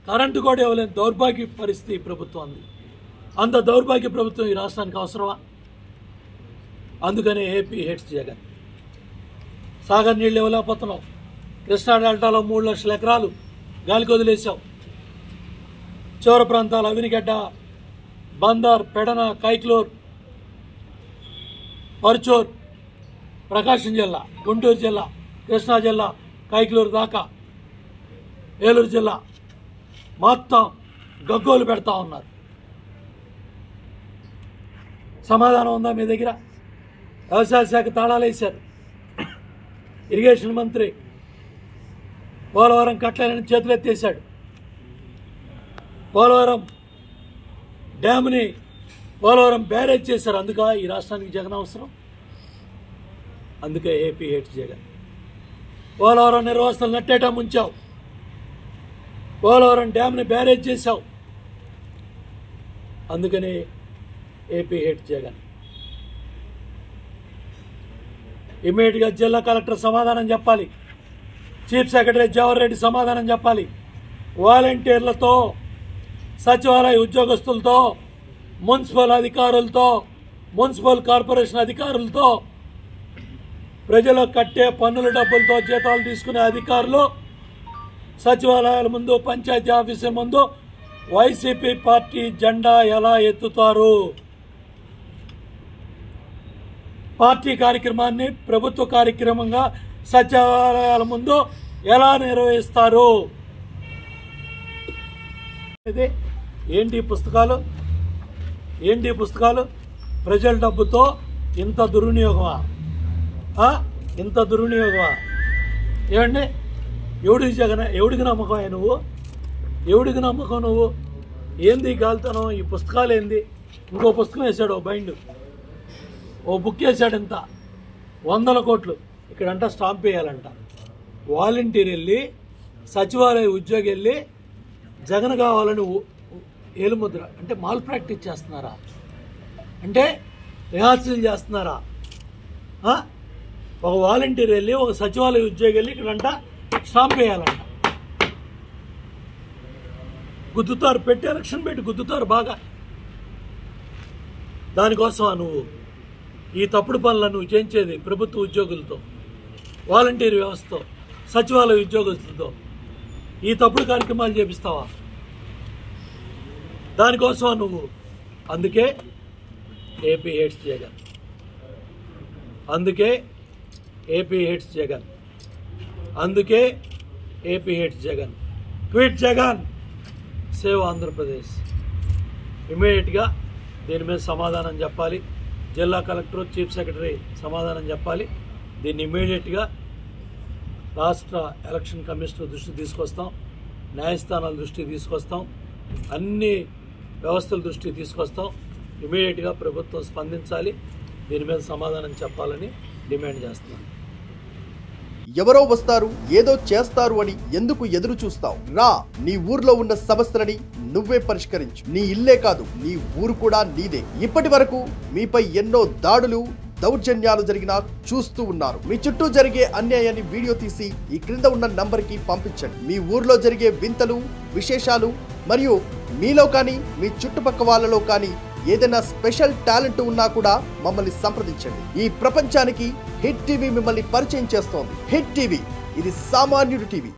Current కూడా ఇవ్వలేని దౌర్భాగ్య పరిస్థితి ప్రభుత్వం ఉంది. అంత దౌర్భాగ్య ప్రభుత్వం ఈ రాష్ట్రానికి అవసరమా? అందుకనే ఏపీ హేట్స్ జగన్. సాగర్ నీళ్ళు ఇవ్వలేకపోతున్నాం. కృష్ణా డెల్టాలో 3 లక్షల ఎకరాలు గాలికి వదిలేసాం. చివరి ప్రాంతాలు అవినిగడ్డ, బందర్, పెడన, కైక్లూర్, పర్చూర్, ప్రకాశం జిల్లా, గుంటూరు జిల్లా, కృష్ణా జిల్లా, కైక్లూరు దాకా, ఏలూరు జిల్లా మొత్తం గగ్గోలు పెడతా ఉన్నారు. సమాధానం ఉందా మీ దగ్గర? వ్యవసాయ శాఖ తాళాలు వేశారు. ఇరిగేషన్ మంత్రి పోలవరం కట్టలేని చేతులెత్తేశాడు. పోలవరం డ్యామ్ని పోలవరం బ్యారేజ్ చేశారు. అందుక ఈ రాష్ట్రానికి జగన్ అవసరం. అందుకే ఏపీ హేట్స్ జగన్. పోలవరం నిర్వాసితులు నట్టేటా ముంచావు. పోలవరం డ్యామ్ని బ్యారేజ్ చేశావు. అందుకని ఏపీ హేట్స్ జగన్. ఇమ్మీడియట్గా జిల్లా కలెక్టర్ సమాధానం చెప్పాలి. చీఫ్ సెక్రటరీ జవహర్ రెడ్డి సమాధానం చెప్పాలి. వాలంటీర్లతో, సచివాలయ ఉద్యోగస్తులతో, మున్సిపల్ అధికారులతో, మున్సిపల్ కార్పొరేషన్ అధికారులతో, ప్రజలు కట్టే పన్నుల డబ్బులతో జీతాలు తీసుకునే అధికారులు సచివాలయాల ముందు, పంచాయతీ ఆఫీసుల ముందు వైసీపీ పార్టీ జెండా ఎలా ఎత్తుతారు? పార్టీ కార్యక్రమాన్ని ప్రభుత్వ కార్యక్రమంగా సచివాలయాల ముందు ఎలా నిర్వహిస్తారు? ఏంటి పుస్తకాలు? ప్రజల డబ్బుతో ఇంత దుర్వినియోగమా? ఇంత దుర్వినియోగమా? ఏమండి, ఎవడికి జగన్? ఎవడికి నమ్మకం నువ్వు? ఎవడికి నమ్మకం నువ్వు? ఏంది గాలితనం? ఈ పుస్తకాలు ఏంది? ఇంకో పుస్తకం వేసాడు, ఓ బైండ్, ఓ బుక్ వేసాడు. ఎంత 100 కోట్లు ఇక్కడంట స్టాంప్ వేయాలంట. వాలంటీర్ వెళ్ళి, సచివాలయ ఉద్యోగి వెళ్ళి జగన్ కావాలని ఏలుముద్ర అంటే మాల్ ప్రాక్టీస్ చేస్తున్నారా? అంటే రిహార్సల్ చేస్తున్నారా? ఒక వాలంటీర్ వెళ్ళి, ఒక సచివాలయ ఉద్యోగి వెళ్ళి ఇక్కడంట స్టాంప్ వేయాలంట. గుద్దుతారు, పెట్టి ఎలక్షన్ పెట్టి గుద్దుతారు బాగా. దానికోసమా నువ్వు ఈ తప్పుడు పనులను నువ్వు చేయించేది? ప్రభుత్వ ఉద్యోగులతో, వాలంటీర్ వ్యవస్థతో, సచివాలయ ఉద్యోగస్తులతో ఈ తప్పుడు కార్యక్రమాలు చేపిస్తావా? దానికోసమా నువ్వు? అందుకే ఏపీ హేట్స్ జగన్. అందుకే ఏపీ హేట్స్ జగన్. అందుకే AP hates Jagan. Tweet Jagan, save Andhra Pradesh. ఇమీడియట్గా దీని మీద సమాధానం చెప్పాలి. జిల్లా కలెక్టర్, చీఫ్ సెక్రటరీ సమాధానం చెప్పాలి. దీన్ని ఇమీడియట్గా రాష్ట్ర ఎలక్షన్ కమిషనర్ దృష్టికి తీసుకొస్తాం, న్యాయస్థానాల దృష్టికి తీసుకొస్తాం, అన్ని వ్యవస్థల దృష్టికి తీసుకొస్తాం. ఇమీడియట్గా ప్రభుత్వం స్పందించాలి. దీని మీద సమాధానం చెప్పాలని డిమాండ్ చేస్తున్నాను. ఎవరో వస్తారు, ఏదో చేస్తారు అని ఎందుకు ఎదురు చూస్తావు? రా, నీ ఊర్లో ఉన్న సమస్యలని నువ్వే పరిష్కరించు. నీ ఇల్లే కాదు, నీ ఊరు కూడా నీదే. ఇప్పటి వరకు మీపై ఎన్నో దాడులు, దౌర్జన్యాలు జరిగినా చూస్తూ ఉన్నారు. మీ చుట్టూ జరిగే అన్యాయాన్ని వీడియో తీసి ఈ క్రింద ఉన్న నంబర్కి పంపించండి. మీ ఊర్లో జరిగే వింతలు, విశేషాలు మరియు మీలో కానీ మీ చుట్టుపక్క వాళ్ళలో కానీ ఏదైనా స్పెషల్ టాలెంట్ ఉన్నా కూడా మమ్మల్ని సంప్రదించండి. ఈ ప్రపంచానికి హిట్ టీవీ మిమ్మల్ని పరిచయం చేస్తోంది. హిట్ టీవీ, ఇది సామాన్యుడి టీవీ.